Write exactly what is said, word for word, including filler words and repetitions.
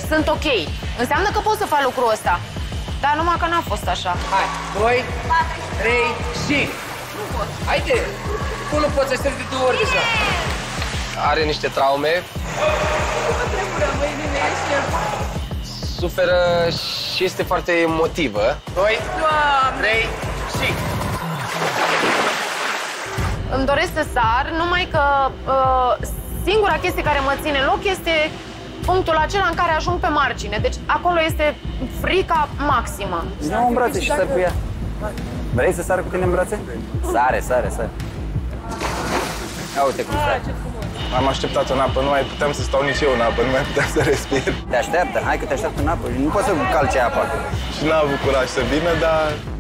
sunt ok. Înseamnă că pot să fac lucrul ăsta. Dar numai că n-a fost așa. Hai, doi, trei și... Nu pot. Haide! Tu nu poți să stai de două ori deja. Are niște traume. Suferă și este foarte emotivă. Doi, trei și... Îmi doresc să sar, numai că uh, singura chestie care mă ține în loc este punctul acela în care ajung pe margine. Deci acolo este frica maximă. Nu în brațe și sar cu ea. Vrei să sar cu tine în brațe? Sare, sare, sare. Ia uite cum sare. M-am așteptat în apă, nu mai puteam să stau nici eu în apă, nu mai puteam să respir. Te așteaptă, hai că te așteaptă în apă. Nu poți să calci apa. Și n-am avut curaj să vină, dar